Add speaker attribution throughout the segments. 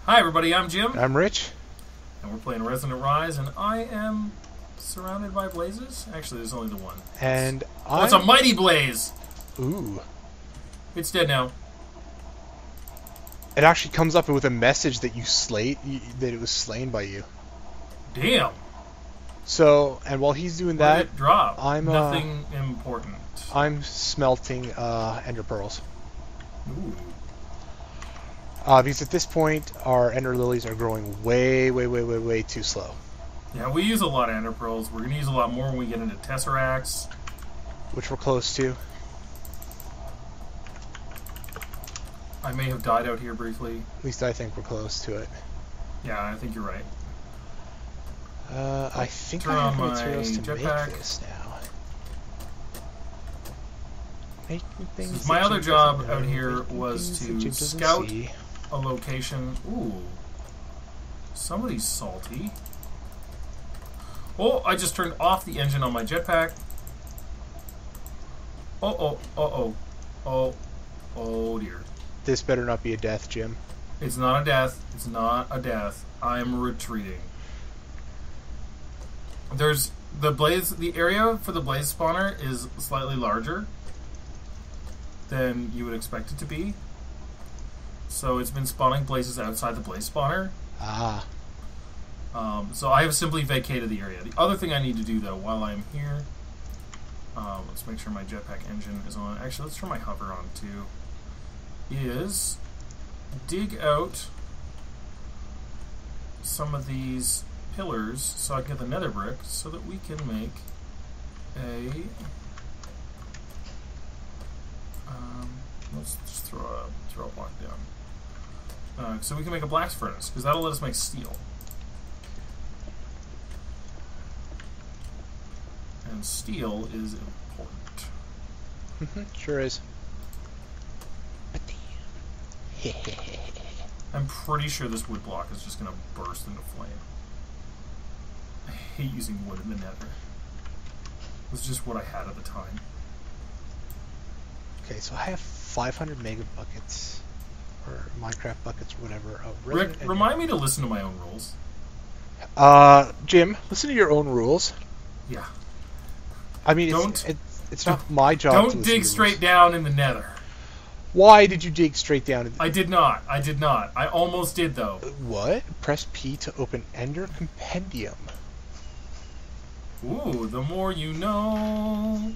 Speaker 1: Hi everybody, I'm Jim.
Speaker 2: I'm Rich.
Speaker 1: And we're playing Resident Rise, and I am surrounded by blazes. Actually, there's only the one.
Speaker 2: And
Speaker 1: it's a mighty blaze!
Speaker 2: Ooh.
Speaker 1: It's dead now.
Speaker 2: It actually comes up with a message that that it was slain by you.
Speaker 1: Damn!
Speaker 2: So, and while he's doing
Speaker 1: Where
Speaker 2: that,
Speaker 1: did it drop?
Speaker 2: I'm
Speaker 1: Nothing important.
Speaker 2: I'm smelting ender pearls.
Speaker 1: Ooh.
Speaker 2: Because at this point, our ender lilies are growing way too slow.
Speaker 1: Yeah, we use a lot of ender pearls. We're going to use a lot more when we get into tesseracts.
Speaker 2: Which we're close to.
Speaker 1: I may have died out here briefly.
Speaker 2: At least I think we're close to it.
Speaker 1: Yeah, I think you're right.
Speaker 2: I think
Speaker 1: Turn
Speaker 2: I have
Speaker 1: on
Speaker 2: materials
Speaker 1: my
Speaker 2: to make
Speaker 1: jetpack.
Speaker 2: this now. Making things
Speaker 1: My
Speaker 2: that
Speaker 1: other
Speaker 2: Jim
Speaker 1: job
Speaker 2: doesn't know,
Speaker 1: out here
Speaker 2: making
Speaker 1: was
Speaker 2: things that
Speaker 1: to
Speaker 2: Jim doesn't
Speaker 1: scout
Speaker 2: see.
Speaker 1: a location. Ooh. Somebody's salty. Oh, I just turned off the engine on my jetpack. Oh dear.
Speaker 2: This better not be a death, Jim.
Speaker 1: It's not a death. It's not a death. I'm retreating. There's the area for the blaze spawner is slightly larger than you would expect it to be. So it's been spawning blazes outside the blaze spawner.
Speaker 2: Ah.
Speaker 1: So I have simply vacated the area. The other thing I need to do, though, while I'm here, let's make sure my jetpack engine is on. Actually, let's turn my hover on, too. Is dig out some of these pillars so I can get the nether brick so that we can make a... let's just throw a block down. So we can make a blast furnace, because that'll let us make steel. And steel is important.
Speaker 2: Sure is.
Speaker 1: I'm pretty sure this wood block is just going to burst into flame. I hate using wood in the nether. It was just what I had at the time.
Speaker 2: Okay, so I have 500 mega buckets, or Minecraft buckets, or whatever. Of
Speaker 1: Rick, remind me to listen to my own rules.
Speaker 2: Jim, listen to your own rules.
Speaker 1: Yeah.
Speaker 2: I mean, it's not my job to
Speaker 1: Don't dig straight down in the nether.
Speaker 2: Why did you dig straight down?
Speaker 1: I did not. I almost did, though.
Speaker 2: What? Press P to open Ender Compendium.
Speaker 1: Ooh, the more you know.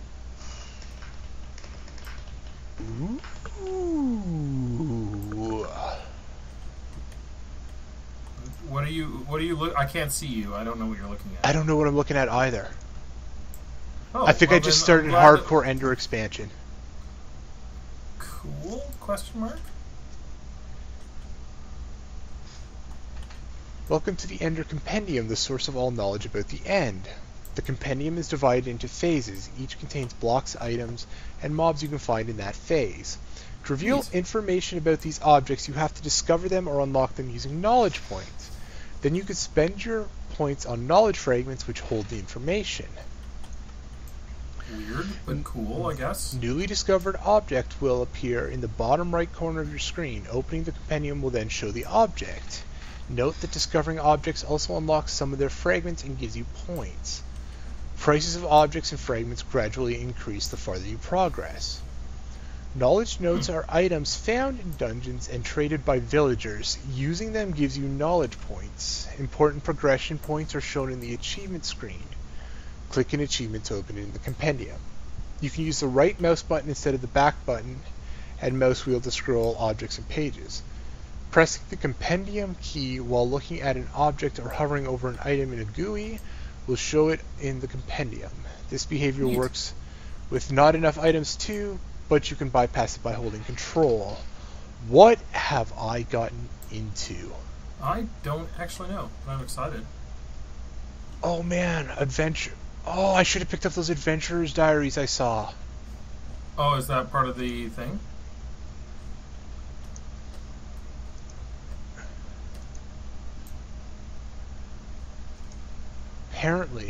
Speaker 2: Ooh.
Speaker 1: What are you look? I can't see you. I don't know what you're looking at.
Speaker 2: I don't know what I'm looking at either.
Speaker 1: Oh,
Speaker 2: I think I just started hardcore Ender expansion.
Speaker 1: Cool? Question mark?
Speaker 2: Welcome to the Ender Compendium, the source of all knowledge about the end. The compendium is divided into phases. Each contains blocks, items, and mobs you can find in that phase. To reveal information about these objects, you have to discover them or unlock them using knowledge points. Then you can spend your points on knowledge fragments which hold the information.
Speaker 1: Weird, but cool, I guess.
Speaker 2: Newly discovered object will appear in the bottom right corner of your screen. Opening the compendium will then show the object. Note that discovering objects also unlocks some of their fragments and gives you points. Prices of objects and fragments gradually increase the farther you progress. Knowledge notes are items found in dungeons and traded by villagers. Using them gives you knowledge points. Important progression points are shown in the achievement screen. Click an achievement to open it in the compendium. You can use the right mouse button instead of the back button and mouse wheel to scroll objects and pages. Pressing the compendium key while looking at an object or hovering over an item in a GUI will show it in the compendium. This behavior works with not enough items too, but you can bypass it by holding control. What have I gotten into?
Speaker 1: I don't actually know, but I'm excited.
Speaker 2: Oh man, adventure. Oh, I should have picked up those adventurer's diaries I saw.
Speaker 1: Oh, is that part of the thing?
Speaker 2: Apparently.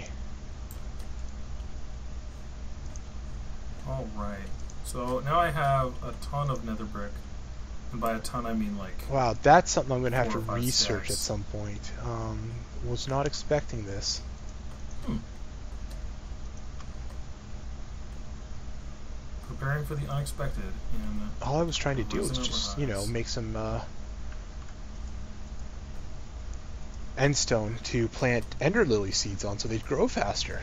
Speaker 1: Alright. So now I have a ton of nether brick. And by a ton, I mean like...
Speaker 2: Wow, that's something I'm going to have to
Speaker 1: 4 or 5
Speaker 2: research
Speaker 1: stacks.
Speaker 2: at some point. Was not expecting this.
Speaker 1: Preparing for the unexpected in...
Speaker 2: All I was trying to do was
Speaker 1: Resonant
Speaker 2: just,
Speaker 1: Rise.
Speaker 2: make some endstone to plant ender lily seeds on so they'd grow faster.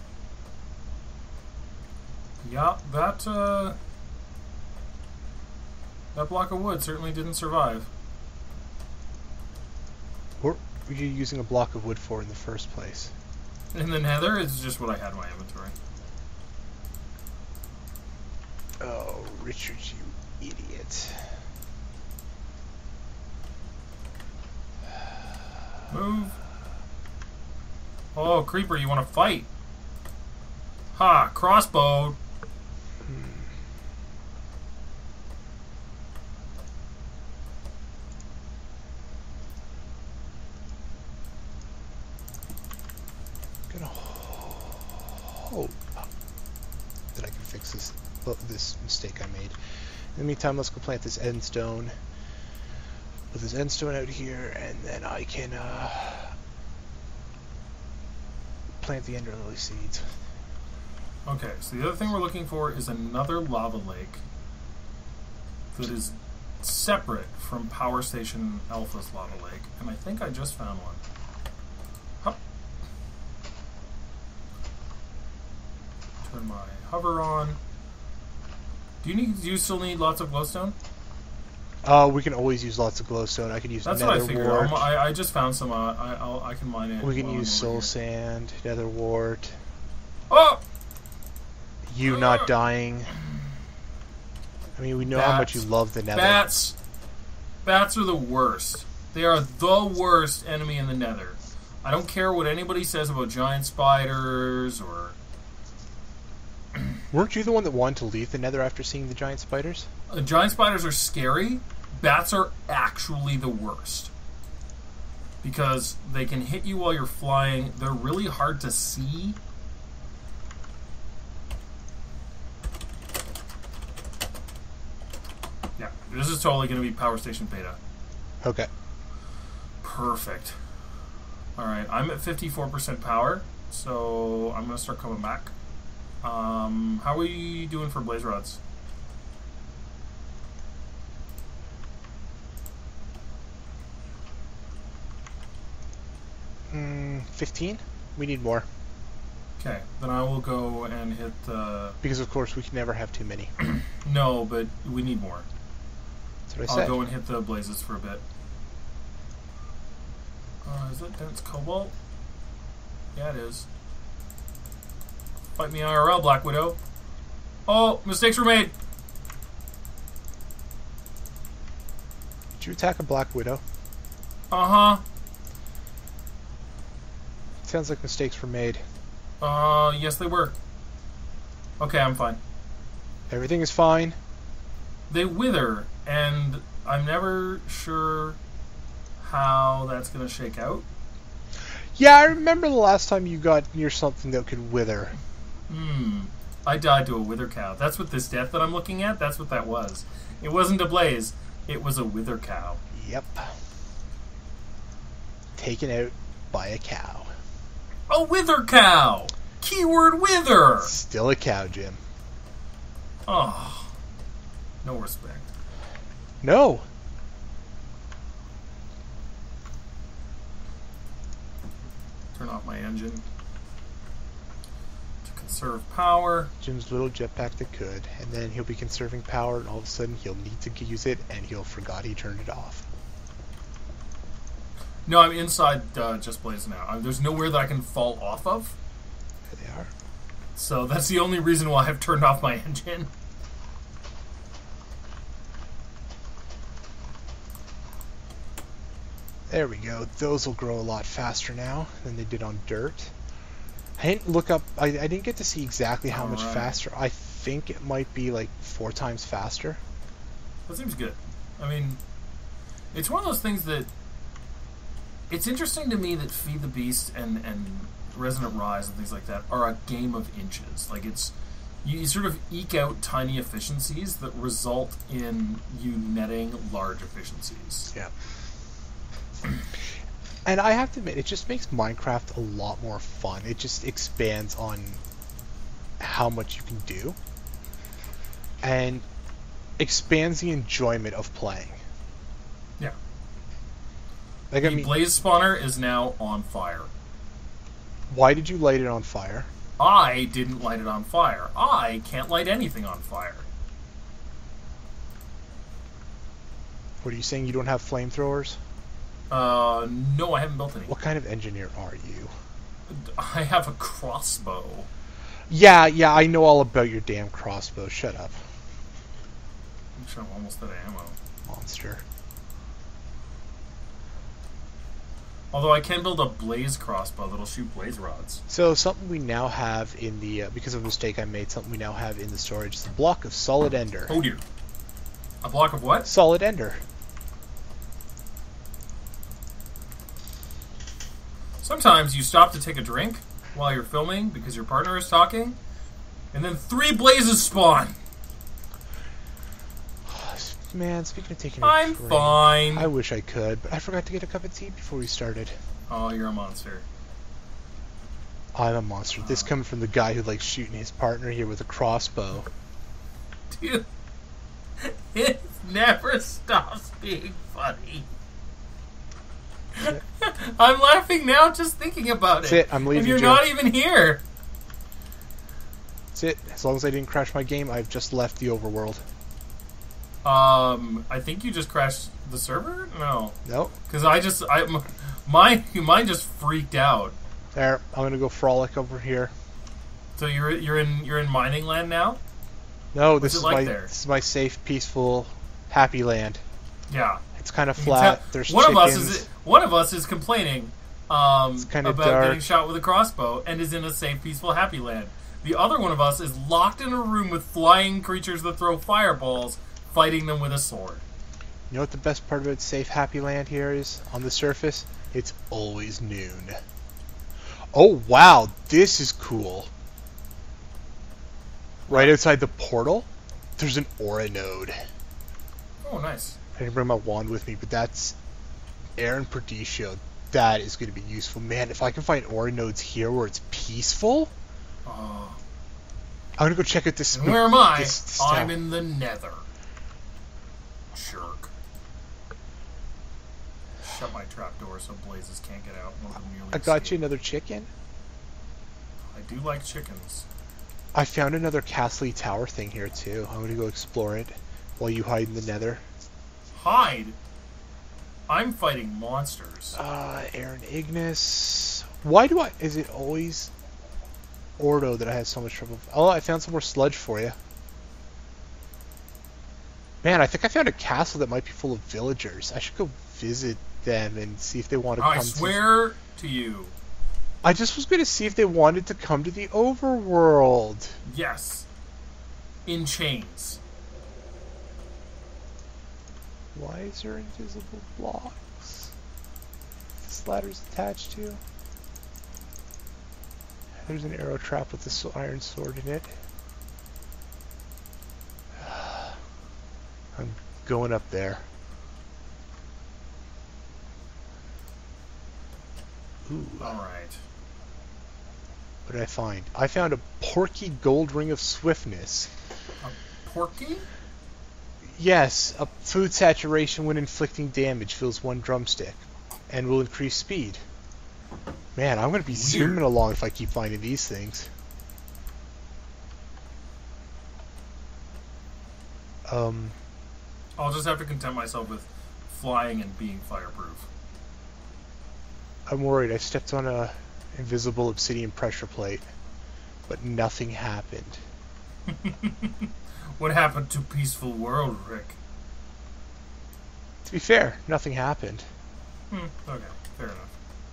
Speaker 1: Yeah, that block of wood certainly didn't survive.
Speaker 2: What were you using a block of wood for in the first place?
Speaker 1: In the nether, it's just what I had in my inventory.
Speaker 2: Oh, Richard, you idiot.
Speaker 1: Move. Oh, creeper, you want to fight? Ha, crossbow.
Speaker 2: Gonna hope that I can fix this mistake I made. In the meantime, let's go plant this endstone. Put this endstone out here, and then I can plant the ender lily seeds.
Speaker 1: Okay, so the other thing we're looking for is another lava lake that is separate from Power Station Alpha's lava lake, and I think I just found one. Hup. Turn my hover on. Do you still need lots of glowstone?
Speaker 2: We can always use lots of glowstone. I can use
Speaker 1: That's
Speaker 2: nether
Speaker 1: what I figured.
Speaker 2: wart.
Speaker 1: I just found some. I can mine it.
Speaker 2: We can
Speaker 1: while I'm
Speaker 2: use
Speaker 1: over
Speaker 2: soul
Speaker 1: here.
Speaker 2: sand, nether wart.
Speaker 1: Oh!
Speaker 2: You not dying. I mean, we know how much you love the nether.
Speaker 1: Bats! Bats are the worst. They are the worst enemy in the nether. I don't care what anybody says about giant spiders or...
Speaker 2: Weren't you the one that wanted to leave the nether after seeing the giant spiders?
Speaker 1: Giant spiders are scary. Bats are actually the worst. Because they can hit you while you're flying. They're really hard to see. Yeah, this is totally going to be Power Station Beta.
Speaker 2: Okay.
Speaker 1: Perfect. Alright, I'm at 54% power, so I'm going to start coming back. How are we doing for blaze rods?
Speaker 2: Mm, 15? We need more.
Speaker 1: Okay, then I will go and hit the...
Speaker 2: Because, of course, we can never have too many.
Speaker 1: No, but we need more.
Speaker 2: That's what I
Speaker 1: I'll
Speaker 2: said.
Speaker 1: go and hit the blazes for a bit. Is that dense cobalt? Yeah, it is. Fight me IRL, Black Widow. Oh, mistakes were made.
Speaker 2: Did you attack a black widow?
Speaker 1: Uh-huh.
Speaker 2: Sounds like mistakes were made.
Speaker 1: Yes they were. Okay, I'm fine.
Speaker 2: Everything is fine.
Speaker 1: They wither, and I'm never sure how that's going to shake out.
Speaker 2: Yeah, I remember the last time you got near something that could wither.
Speaker 1: I died to a wither cow. That's what this death that I'm looking at, that's what that was. It wasn't a blaze, it was a wither cow.
Speaker 2: Yep. Taken out by a cow.
Speaker 1: A wither cow! Keyword wither!
Speaker 2: Still a cow, Jim.
Speaker 1: Oh. No respect.
Speaker 2: No.
Speaker 1: Turn off my engine. To conserve power.
Speaker 2: Jim's little jetpack that could, and then he'll be conserving power, and all of a sudden he'll need to use it, and he'll forgot he turned it off.
Speaker 1: No, I'm inside Just Blaze now. There's nowhere that I can fall off of.
Speaker 2: There they are.
Speaker 1: So that's the only reason why I've turned off my engine.
Speaker 2: There we go. Those will grow a lot faster now than they did on dirt. I didn't look up... I didn't get to see exactly how much faster. I think it might be like 4 times faster.
Speaker 1: That seems good. I mean, it's one of those things that... It's interesting to me that Feed the Beast and Resonant Rise and things like that are a game of inches. Like, it's you sort of eke out tiny efficiencies that result in you netting large efficiencies.
Speaker 2: Yeah. And I have to admit, it just makes Minecraft a lot more fun. It just expands on how much you can do. And expands the enjoyment of playing.
Speaker 1: Yeah.
Speaker 2: Like,
Speaker 1: The blaze spawner is now on fire.
Speaker 2: Why did you light it on fire?
Speaker 1: I didn't light it on fire. I can't light anything on fire.
Speaker 2: What are you saying? You don't have flamethrowers?
Speaker 1: No, I haven't built any.
Speaker 2: What kind of engineer are you?
Speaker 1: I have a crossbow.
Speaker 2: Yeah, I know all about your damn crossbow. Shut up.
Speaker 1: I'm sure I'm almost out of ammo.
Speaker 2: Monster.
Speaker 1: Although I can build a blaze crossbow that'll shoot blaze rods.
Speaker 2: So something we now have in the, because of a mistake I made, something we now have in the storage is a block of solid ender.
Speaker 1: Oh dear. A block of what?
Speaker 2: Solid ender.
Speaker 1: Sometimes you stop to take a drink while you're filming because your partner is talking, and then 3 blazes spawn.
Speaker 2: Man, speaking of taking a
Speaker 1: I'm
Speaker 2: drink,
Speaker 1: fine.
Speaker 2: I wish I could, but I forgot to get a cup of tea before we started.
Speaker 1: Oh, you're a monster.
Speaker 2: I'm a monster. This coming from the guy who likes shooting his partner here with a crossbow.
Speaker 1: Dude, it never stops being funny. I'm laughing now just thinking about
Speaker 2: That's it. I'm leaving.
Speaker 1: And you're
Speaker 2: Jim.
Speaker 1: not even here.
Speaker 2: That's it. As long as I didn't crash my game, I've just left the overworld.
Speaker 1: I think you just crashed the server? No.
Speaker 2: Nope.
Speaker 1: Because mine just freaked out.
Speaker 2: There, I'm gonna go frolic over here.
Speaker 1: So you're in mining land now?
Speaker 2: No,
Speaker 1: What's
Speaker 2: this
Speaker 1: it
Speaker 2: is
Speaker 1: like
Speaker 2: my
Speaker 1: there?
Speaker 2: this is my safe, peaceful, happy land.
Speaker 1: Yeah.
Speaker 2: It's kind of
Speaker 1: You can
Speaker 2: flat.
Speaker 1: tell-
Speaker 2: There's
Speaker 1: one
Speaker 2: chickens.
Speaker 1: One of us is complaining
Speaker 2: kinda
Speaker 1: about
Speaker 2: dark.
Speaker 1: getting shot with a crossbow and is in a safe, peaceful, happy land. The other one of us is locked in a room with flying creatures that throw fireballs, fighting them with a sword.
Speaker 2: You know what the best part about safe, happy land here is? On the surface, it's always noon. Oh wow, this is cool. Right outside the portal, there's an aura node.
Speaker 1: Oh, nice.
Speaker 2: I didn't bring my wand with me, but that's Aaron Perditio. That is going to be useful. Man, if I can find aura nodes here where it's peaceful,
Speaker 1: Oh.
Speaker 2: I'm going to go check out this.
Speaker 1: And where am I?
Speaker 2: This
Speaker 1: I'm
Speaker 2: town.
Speaker 1: in the nether. Jerk. Shut my trapdoor so blazes can't get out. One of them nearly
Speaker 2: I got
Speaker 1: escaped.
Speaker 2: you another chicken.
Speaker 1: I do like chickens.
Speaker 2: I found another Castle Tower thing here too. I'm going to go explore it while you hide in the nether.
Speaker 1: Hide? I'm fighting monsters.
Speaker 2: Aaron Ignis. Why do I... Is it always Ordo that I had so much trouble... Oh, I found some more sludge for you. Man, I think I found a castle that might be full of villagers. I should go visit them and see if they want to come
Speaker 1: I swear to you.
Speaker 2: I just was going to see if they wanted to come to the overworld.
Speaker 1: Yes. In chains.
Speaker 2: Why is there invisible blocks? This ladder's attached to. There's an arrow trap with the iron sword in it. I'm going up there. Ooh.
Speaker 1: Alright.
Speaker 2: What did I find? I found a porky gold ring of swiftness.
Speaker 1: A porky?
Speaker 2: Yes, a food saturation when inflicting damage fills 1 drumstick and will increase speed. Man, I'm going to be zooming along if I keep finding these things.
Speaker 1: I'll just have to content myself with flying and being fireproof.
Speaker 2: I'm worried. I stepped on a invisible obsidian pressure plate, but nothing happened.
Speaker 1: What happened to peaceful world, Rick?
Speaker 2: To be fair, nothing happened.
Speaker 1: Okay, fair enough.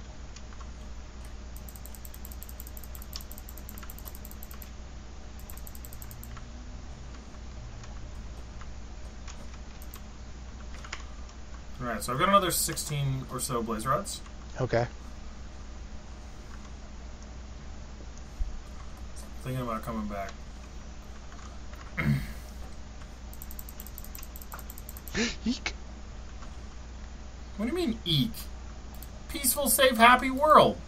Speaker 1: Alright, so I've got another 16 or so blaze rods.
Speaker 2: Okay.
Speaker 1: Thinking about coming back.
Speaker 2: Eek.
Speaker 1: What do you mean, eek? Peaceful, safe, happy world.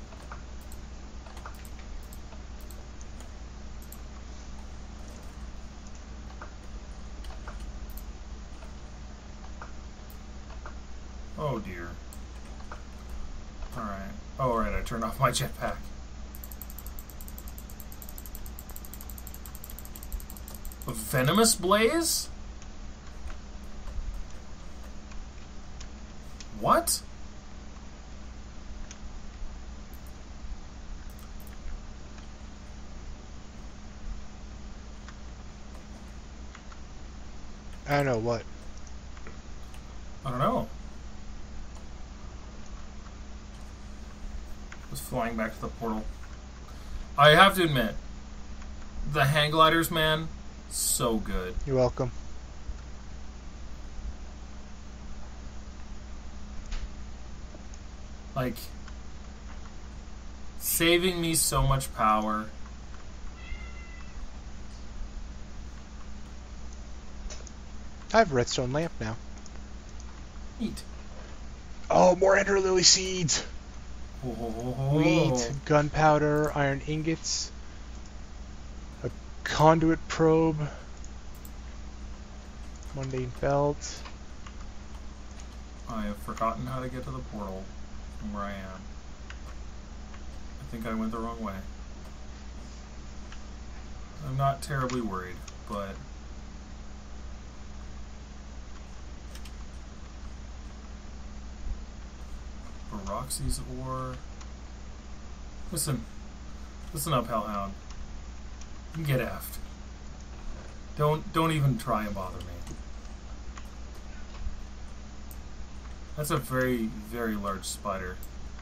Speaker 1: Oh dear. Alright. Oh, alright, I turned off my jetpack. A venomous blaze? What?
Speaker 2: I don't know what.
Speaker 1: I don't know. Just flying back to the portal. I have to admit, the hang gliders, man, so good.
Speaker 2: You're welcome.
Speaker 1: Like, saving me so much power.
Speaker 2: I have a redstone lamp now.
Speaker 1: Neat.
Speaker 2: Oh, more ender lily seeds.
Speaker 1: Oh.
Speaker 2: Wheat, gunpowder, iron ingots, a conduit probe, mundane belt.
Speaker 1: I have forgotten how to get to the portal from where I am. I think I went the wrong way. I'm not terribly worried, but... Roxy's ore. Listen up, Hellhound. You can get effed. Don't even try and bother me. That's a very, very large spider.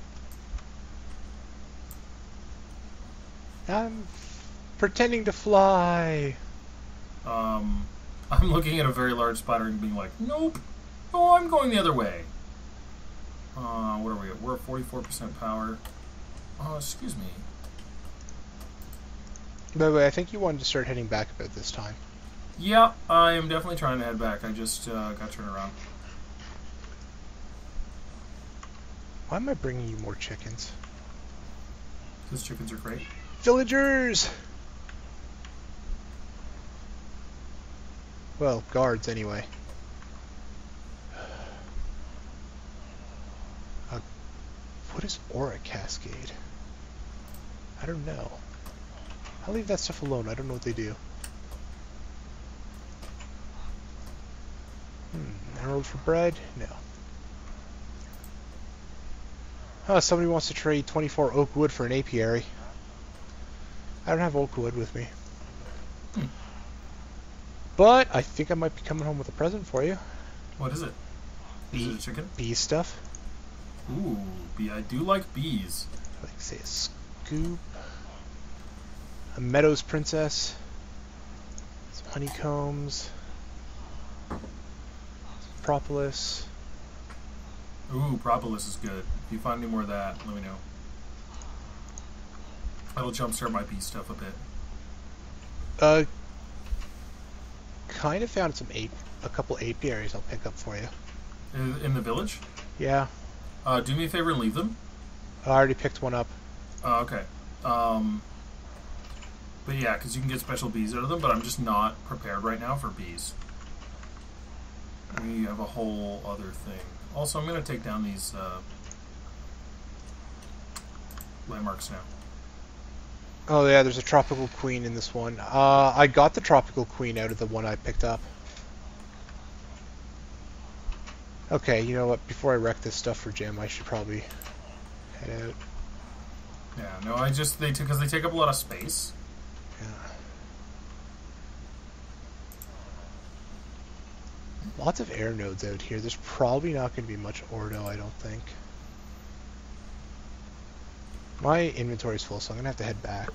Speaker 2: I'm pretending to fly.
Speaker 1: I'm looking at a very large spider and being like, nope. Oh, I'm going the other way. What are we at? We're at 44% power. Excuse me.
Speaker 2: By the way, I think you wanted to start heading back a bit this time.
Speaker 1: Yeah, I am definitely trying to head back. I just got turned around.
Speaker 2: Why am I bringing you more chickens?
Speaker 1: Because chickens are great.
Speaker 2: Villagers! Well, guards anyway. What is Aura Cascade? I don't know. I'll leave that stuff alone. I don't know what they do. Emerald for bread? No. Oh, somebody wants to trade 24 oak wood for an apiary. I don't have oak wood with me. But I think I might be coming home with a present for you.
Speaker 1: What is it? Is it a chicken?
Speaker 2: Bee stuff.
Speaker 1: Ooh, bee. I do like bees.
Speaker 2: I like to say a scoop. A Meadows Princess. Some honeycombs. Some propolis.
Speaker 1: Ooh, propolis is good. If you find any more of that, let me know. That'll jumpstart my bee stuff a bit.
Speaker 2: Kind of found a couple apiaries I'll pick up for you.
Speaker 1: In the village?
Speaker 2: Yeah.
Speaker 1: Do me a favor and leave them.
Speaker 2: I already picked one up.
Speaker 1: Okay. But yeah, because you can get special bees out of them, but I'm just not prepared right now for bees. We have a whole other thing. Also, I'm going to take down these landmarks now.
Speaker 2: Oh yeah, there's a tropical queen in this one. I got the tropical queen out of the one I picked up. Okay, you know what? Before I wreck this stuff for Jim, I should probably head out.
Speaker 1: Yeah, no, because they take up a lot of space.
Speaker 2: Yeah. Lots of air nodes out here. There's probably not going to be much Ordo, I don't think. My inventory's full, so I'm going to have to head back.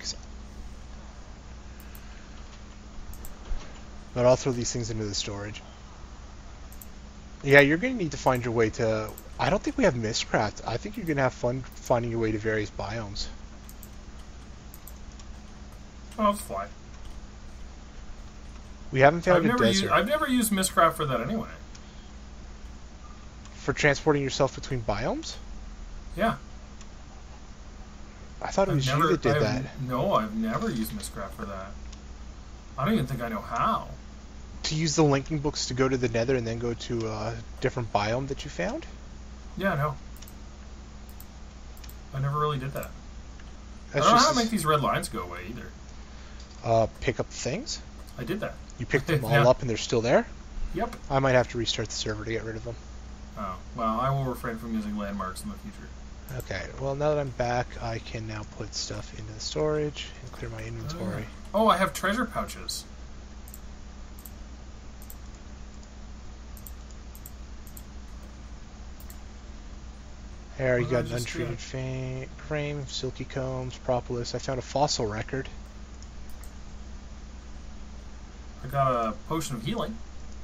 Speaker 2: But I'll throw these things into the storage. Yeah, you're going to need to find your way to... I don't think we have Mistcraft. I think you're going to have fun finding your way to various biomes.
Speaker 1: Oh, let's fly.
Speaker 2: We haven't found a desert.
Speaker 1: I've never used Mistcraft for that anyway.
Speaker 2: For transporting yourself between biomes?
Speaker 1: Yeah.
Speaker 2: I thought it was you that did that.
Speaker 1: No, I've never used Mistcraft for that. I don't even think I know how.
Speaker 2: To use the linking books to go to the Nether and then go to a different biome that you found?
Speaker 1: Yeah, no. I never really did that.
Speaker 2: That's
Speaker 1: I don't know how to make these red lines go away either.
Speaker 2: Pick up things?
Speaker 1: I did that.
Speaker 2: You picked them all up and they're still there?
Speaker 1: Yep.
Speaker 2: I might have to restart the server to get rid of them.
Speaker 1: Oh, well, I will refrain from using landmarks in the future.
Speaker 2: Okay, well, now that I'm back, I can now put stuff into the storage and clear my inventory.
Speaker 1: Oh, I have treasure pouches.
Speaker 2: There, you got an untreated frame, silky combs, propolis. I found a fossil record.
Speaker 1: I got a potion of healing.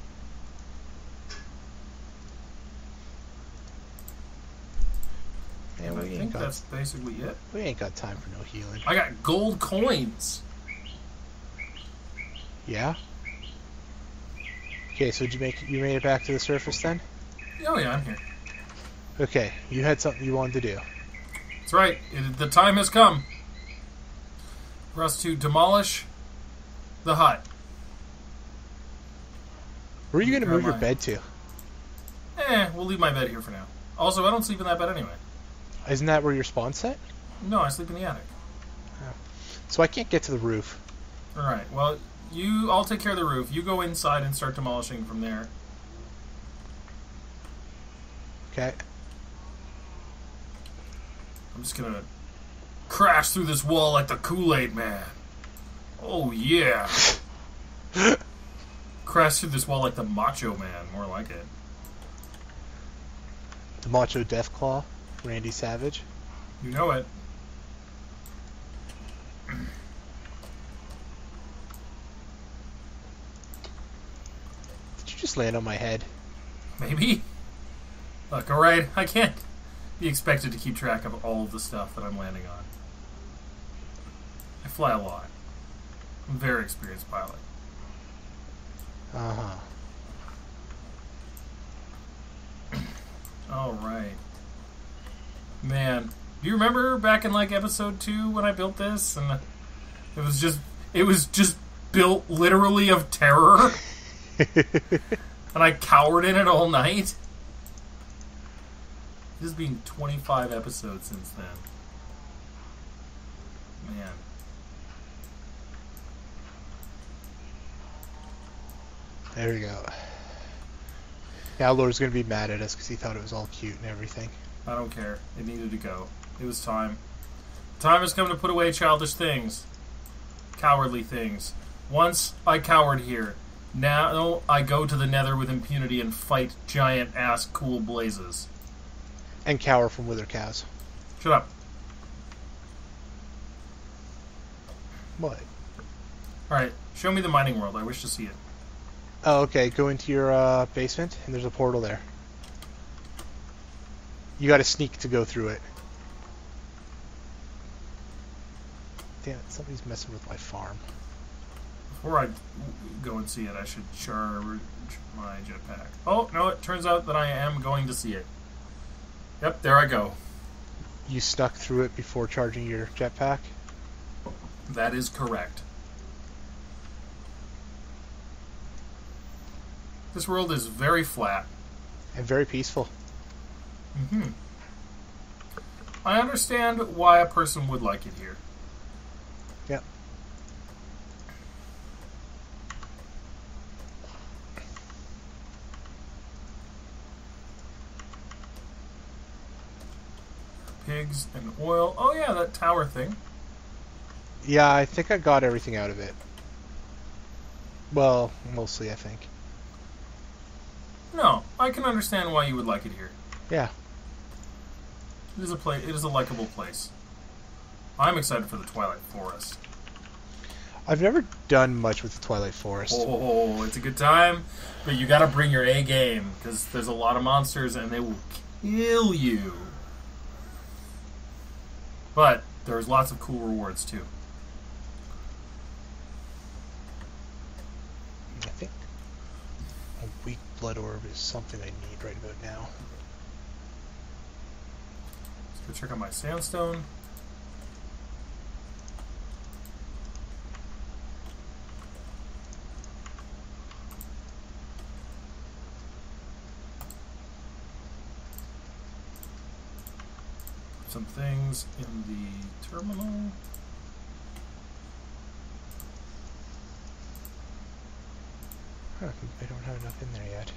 Speaker 2: And
Speaker 1: I think that's basically it.
Speaker 2: We ain't got time for no healing.
Speaker 1: I got gold coins.
Speaker 2: Yeah? Okay, so you made it back to the surface then?
Speaker 1: Oh yeah, I'm here.
Speaker 2: Okay, you had something you wanted to do.
Speaker 1: That's right. The time has come for us to demolish the hut.
Speaker 2: Where are you going to move your bed to?
Speaker 1: We'll leave my bed here for now. Also, I don't sleep in that bed anyway.
Speaker 2: Isn't that where your spawn set?
Speaker 1: No, I sleep in the attic.
Speaker 2: Oh. So I can't get to the roof.
Speaker 1: Alright, well, I'll take care of the roof. You go inside and start demolishing from there.
Speaker 2: Okay.
Speaker 1: I'm just gonna crash through this wall like the Kool-Aid Man. Oh, yeah. Crash through this wall like the Macho Man. More like it.
Speaker 2: The Macho Deathclaw, Randy Savage.
Speaker 1: You know it.
Speaker 2: Did you just land on my head?
Speaker 1: Maybe. Look, alright, I can't be expected to keep track of all of the stuff that I'm landing on. I fly a lot. I'm a very experienced pilot.
Speaker 2: Uh-huh.
Speaker 1: Alright. Man, do you remember back in like episode 2 when I built this? And it was just built literally of terror? And I cowered in it all night? It has been 25 episodes since then. Man.
Speaker 2: There we go. Now Laura's going to be mad at us because he thought it was all cute and everything.
Speaker 1: I don't care. It needed to go. It was time. Time has come to put away childish things. Cowardly things. Once I cowered here. Now I go to the Nether with impunity and fight giant-ass cool blazes.
Speaker 2: And cower from wither cows.
Speaker 1: Shut up.
Speaker 2: What?
Speaker 1: Alright, show me the mining world. I wish to see it.
Speaker 2: Oh, okay. Go into your basement, and there's a portal there. You gotta sneak to go through it. Damn it, somebody's messing with my farm.
Speaker 1: Before I go and see it, I should charge my jetpack. Oh, no, it turns out that I am going to see it. Yep, there I go.
Speaker 2: You snuck through it before charging your jetpack?
Speaker 1: That is correct. This world is very flat.
Speaker 2: And very peaceful.
Speaker 1: Mm-hmm. I understand why a person would like it here.
Speaker 2: Yep.
Speaker 1: Pigs and oil. Oh yeah, that tower thing.
Speaker 2: Yeah, I think I got everything out of it. Well, mostly, I think.
Speaker 1: No, I can understand why you would like it here.
Speaker 2: Yeah.
Speaker 1: It is a likable place. I'm excited for the Twilight Forest.
Speaker 2: I've never done much with the Twilight Forest.
Speaker 1: Oh, it's a good time, but you gotta bring your A game, because there's a lot of monsters and they will kill you. But there's lots of cool rewards too.
Speaker 2: I think a weak blood orb is something I need right about now.
Speaker 1: Go check out my sandstone. Some things in the terminal.
Speaker 2: Huh, I don't have enough in there yet.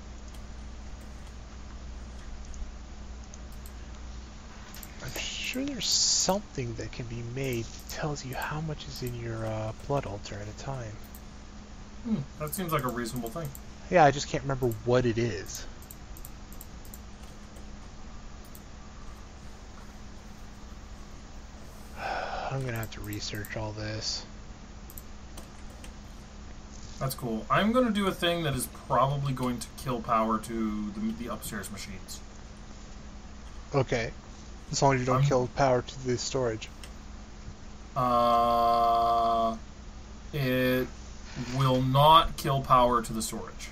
Speaker 2: I'm sure there's something that can be made that tells you how much is in your blood altar at a time.
Speaker 1: That seems like a reasonable thing.
Speaker 2: Yeah, I just can't remember what it is. I'm gonna have to research all this.
Speaker 1: That's cool. I'm going to do a thing that is probably going to kill power to the upstairs machines.
Speaker 2: Okay. As long as you don't kill power to the storage.
Speaker 1: It will not kill power to the storage.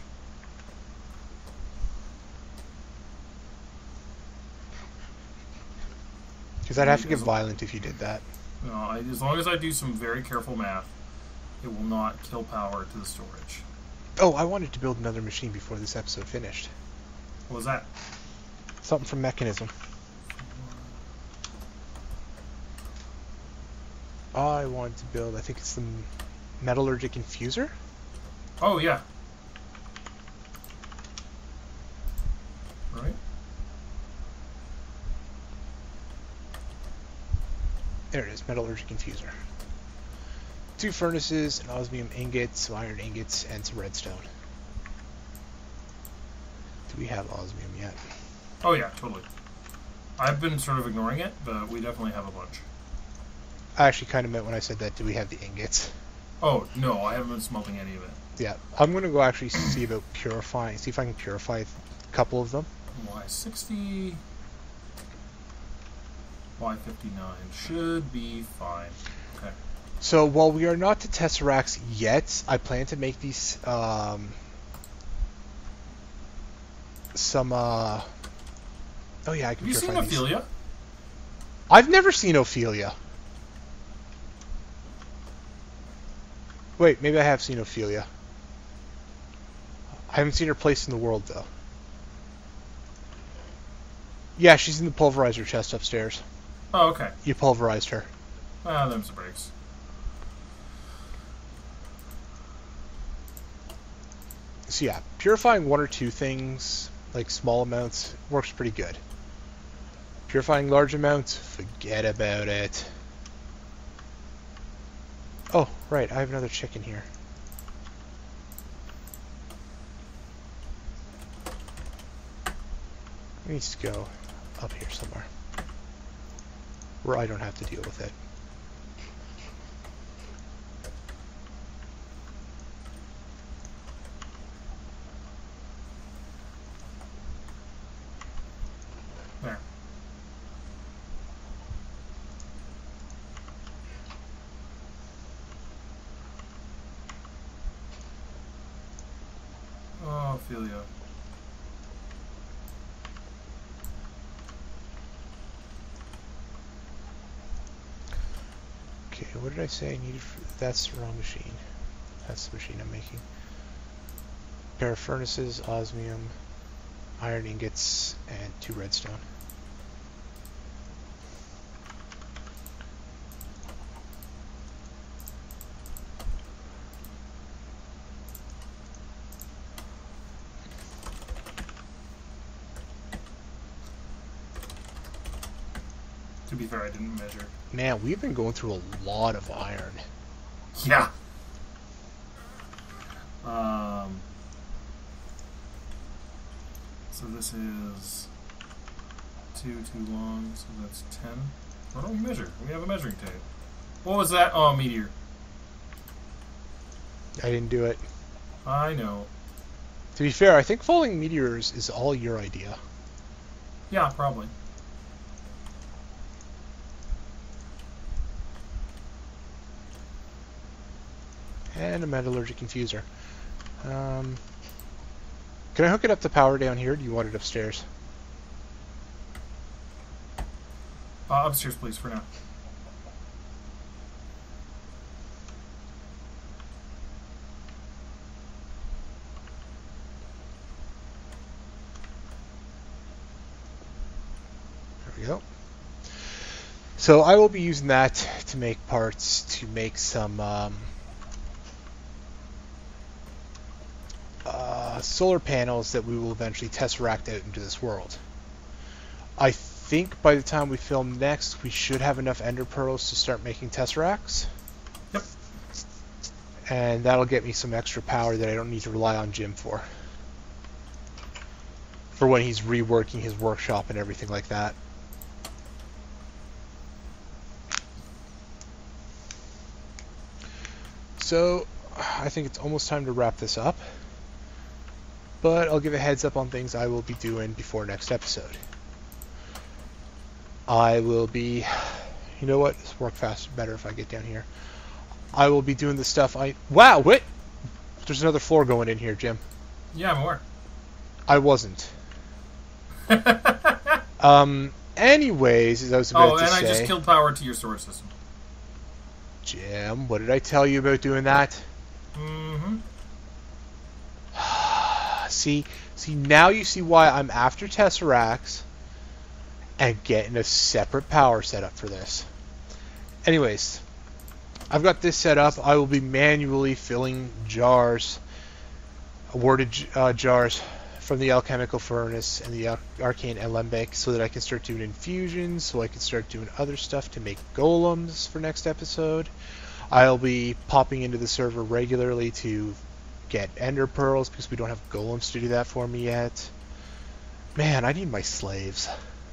Speaker 2: Because I'd have to get violent if you did that.
Speaker 1: No, as long as I do some very careful math, it will not kill power to the storage.
Speaker 2: Oh, I wanted to build another machine before this episode finished.
Speaker 1: What was that?
Speaker 2: Something from Mechanism. I wanted to build, I think it's the metallurgic infuser?
Speaker 1: Oh, yeah. Right?
Speaker 2: There it is, metallurgic infuser. 2 furnaces, an osmium ingot, some iron ingots, and some redstone. Do we have osmium yet?
Speaker 1: Oh yeah, totally. I've been sort of ignoring it, but we definitely have a bunch.
Speaker 2: I actually kind of meant when I said that, do we have the ingots?
Speaker 1: Oh, no, I haven't been smelting any of it.
Speaker 2: Yeah, I'm going to go actually see about purifying, see if I can purify a couple of them.
Speaker 1: Y60... Y59 should be fine. Okay.
Speaker 2: So while we are not to Tesseracts yet, I plan to make these oh yeah, I can.
Speaker 1: Have you seen Ophelia?
Speaker 2: I've never seen Ophelia. Wait, maybe I have seen Ophelia. I haven't seen her place in the world though. Yeah, she's in the pulverizer chest upstairs.
Speaker 1: Oh, okay.
Speaker 2: You pulverized her.
Speaker 1: Ah, them's the breaks.
Speaker 2: So yeah, purifying 1 or 2 things, like small amounts, works pretty good. Purifying large amounts, forget about it. Oh, right, I have another chicken here. It needs to go up here somewhere, where I don't have to deal with it.
Speaker 1: There. Oh, Ophelia.
Speaker 2: Okay, what did I say I needed for... That's the wrong machine. That's the machine I'm making. Pair of furnaces, osmium, iron ingots, and 2 redstone.
Speaker 1: To be fair, I didn't measure.
Speaker 2: Man, we've been going through a lot of iron.
Speaker 1: Yeah. So this is too long, so that's 10. Why don't we measure? We have a measuring tape. What was that? Oh, meteor.
Speaker 2: I didn't do it.
Speaker 1: I know.
Speaker 2: To be fair, I think falling meteors is all your idea.
Speaker 1: Yeah, probably.
Speaker 2: And a metallurgic infuser. Can I hook it up to power down here, or do you want it upstairs?
Speaker 1: Upstairs, please, for now.
Speaker 2: There we go. So I will be using that to make parts to make some solar panels that we will eventually tesseract out into this world. I think by the time we film next, we should have enough ender pearls to start making tesseracts.
Speaker 1: Yep.
Speaker 2: And that'll get me some extra power that I don't need to rely on Jim for when he's reworking his workshop and everything like that. So I think it's almost time to wrap this up, but I'll give a heads up on things I will be doing before next episode. I will be, you know what, this will work faster, better if I get down here. I will be doing the stuff wow, wait! There's another floor going in here, Jim.
Speaker 1: Yeah, I'm aware.
Speaker 2: I wasn't. Anyways, as I was about to say...
Speaker 1: I just killed power to your storage system.
Speaker 2: Jim, what did I tell you about doing that?
Speaker 1: Mm-hmm.
Speaker 2: See, now you see why I'm after Tesseracts and getting a separate power setup for this. Anyways, I've got this set up. I will be manually filling jars, awarded jars from the alchemical furnace and the arcane alembic so that I can start doing infusions, so I can start doing other stuff to make golems for next episode. I'll be popping into the server regularly to get ender pearls because we don't have golems to do that for me yet. Man, I need my slaves.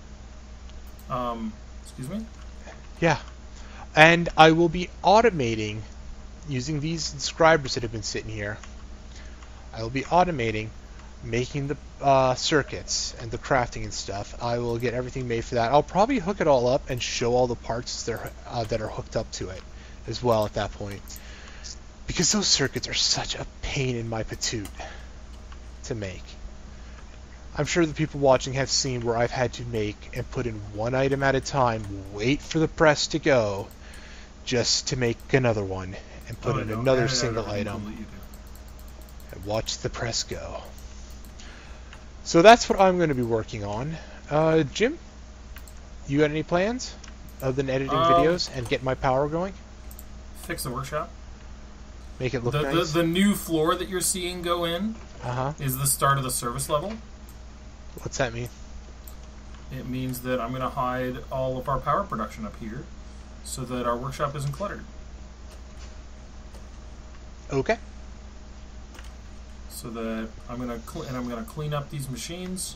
Speaker 1: Excuse me?
Speaker 2: Yeah. And I will be automating using these inscribers that have been sitting here. I will be automating making the circuits and the crafting and stuff. I will get everything made for that. I'll probably hook it all up and show all the parts that are hooked up to it as well at that point. Because those circuits are such a pain in my patoot to make. I'm sure the people watching have seen where I've had to make and put in one item at a time, wait for the press to go, just to make another one, and put in another single item, and watch the press go. So that's what I'm going to be working on. Jim, you got any plans other than editing videos and getting my power going?
Speaker 1: Fix the workshop.
Speaker 2: Make it look nice.
Speaker 1: The new floor that you're seeing go in is the start of the service level.
Speaker 2: What's that mean?
Speaker 1: It means that I'm going to hide all of our power production up here so that our workshop isn't cluttered.
Speaker 2: Okay.
Speaker 1: So that I'm going to clean up these machines.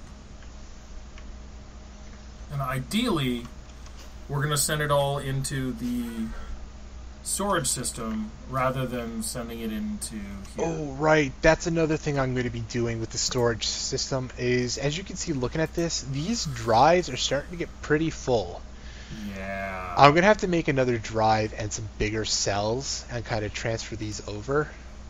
Speaker 1: And ideally, we're going to send it all into the storage system rather than sending it into here.
Speaker 2: Oh, right. That's another thing I'm going to be doing with the storage system is, as you can see looking at this, these drives are starting to get pretty full.
Speaker 1: Yeah.
Speaker 2: I'm going to have to make another drive and some bigger cells and kind of transfer these over.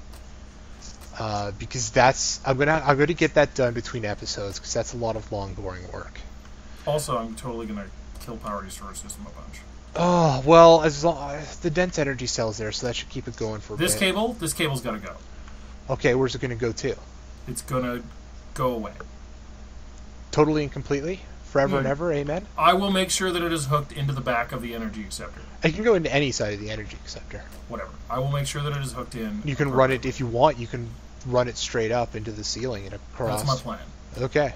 Speaker 2: Because I'm going to get that done between episodes because that's a lot of long, boring work.
Speaker 1: Also, I'm totally going to kill power to your storage system a bunch.
Speaker 2: Oh, well, as long as the dense energy cell's there, so that should keep it going for a bit.
Speaker 1: This cable's got to go.
Speaker 2: Okay, where's it going to go to?
Speaker 1: It's going to go away.
Speaker 2: Totally and completely? Forever and ever, amen?
Speaker 1: I will make sure that it is hooked into the back of the energy acceptor.
Speaker 2: It can go into any side of the energy acceptor.
Speaker 1: Whatever. I will make sure that it is hooked in.
Speaker 2: You can run it, if you want, you can run it straight up into the ceiling and across.
Speaker 1: That's my plan.
Speaker 2: Okay.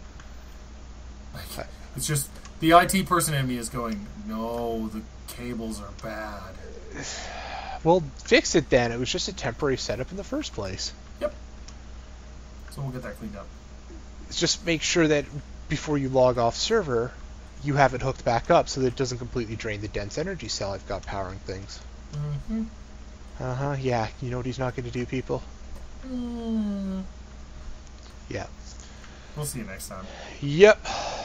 Speaker 1: It's just, the IT person in me is going, no, the cables are bad.
Speaker 2: Well, fix it then. It was just a temporary setup in the first place.
Speaker 1: Yep. So we'll get that cleaned up.
Speaker 2: Just make sure that before you log off server, you have it hooked back up so that it doesn't completely drain the dense energy cell I've got powering things.
Speaker 1: Mm-hmm.
Speaker 2: Uh-huh, yeah. You know what he's not going to do, people?
Speaker 1: Mm.
Speaker 2: Yeah.
Speaker 1: We'll see you next time.
Speaker 2: Yep.